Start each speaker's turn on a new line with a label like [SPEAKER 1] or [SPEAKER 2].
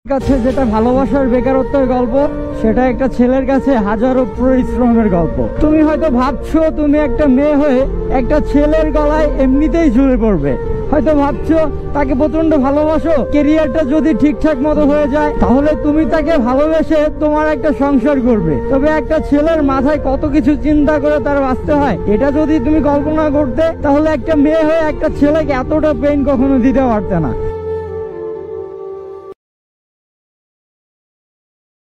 [SPEAKER 1] কাছে যেটা ভালোবাসার বেকারত্বের গল্প, সেটা একটা ছেলের কাছে হাজারো পরিশ্রমের গল্প। তুমি হয়তো ভাবছো তুমি একটা মেয়ে হয়ে একটা ছেলের গলায় এমনিতেই ঝুলে পড়বে, হয়তো ভাবছো তাকে প্রচন্ড ভালোবাসো, কেরিয়ারটা যদি ঠিকঠাক মতো হয়ে যায় তাহলে তুমি তাকে ভালোবেসে তোমার একটা সংসার করবে। তবে একটা ছেলের মাথায় কত কিছু চিন্তা করে তার বাঁচতে হয়, এটা যদি তুমি কল্পনা করতে তাহলে একটা মেয়ে হয়ে একটা ছেলেকে এতটা পেইন কখনো দিতে পারতে না।